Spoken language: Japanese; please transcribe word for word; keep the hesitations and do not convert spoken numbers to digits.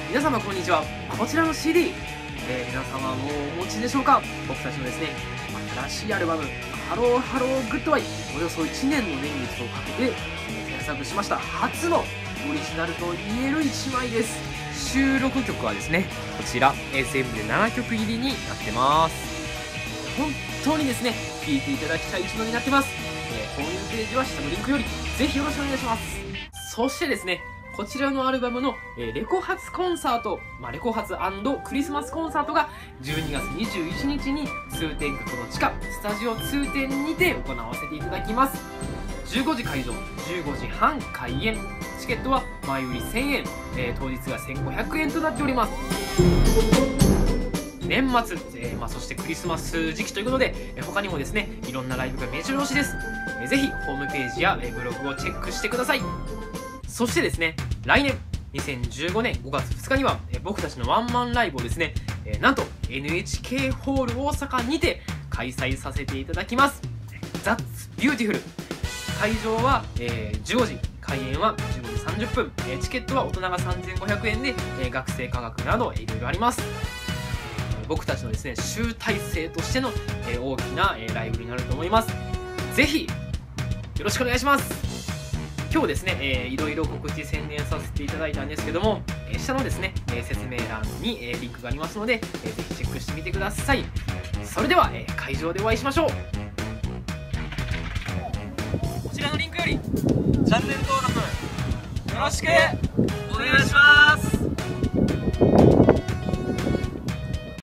皆様こんにちは。こちらの シーディー、えー、皆様もうお持ちでしょうか。僕たちのですね、新しいアルバムハローハローグッドバイ、およそいちねんの年月をかけて制作しました初のオリジナルと言えるいちまいです。収録曲はですね、こちら エスエム でななきょく入りになってます。本当にですね、聴いていただきたい一度になってます。えー、購入ページは下のリンクよりぜひよろしくお願いします。そしてですね、こちらのアルバムの、えー、レコ発コンサート、まあ、レコ発&クリスマスコンサートがじゅうにがつにじゅういちにちに通天閣の地下スタジオ通天にて行わせていただきます。じゅうごじ会場、じゅうごじはん開演。チケットは前売りせんえん、えー、当日がせんごひゃくえんとなっております。年末、えーまあ、そしてクリスマス時期ということで、えー、他にもですね、いろんなライブが目白押しです。えー、ぜひホームページや、えー、ブログをチェックしてください。そしてですね、来年にせんじゅうごねんごがつふつかには、えー、僕たちのワンマンライブをですね、えー、なんと エヌエイチケー ホール大阪にて開催させていただきます。 That's Beautiful。 会場は、えー、じゅうごじ、開演はじゅうごじさんじゅっぷん、えー、チケットは大人がさんぜんごひゃくえんで、えー、学生価格などいろいろあります。僕たちのですね、集大成としての、えー、大きな、えー、ライブになると思います。ぜひよろしくお願いします。今日ですね、えー、いろいろ告知宣伝させていただいたんですけども、えー、下のですね、えー、説明欄に、えー、リンクがありますので、えー、ぜひチェックしてみてください。それでは、えー、会場でお会いしましょう。こちらのリンクよりチャンネル登録よろしくお願いします。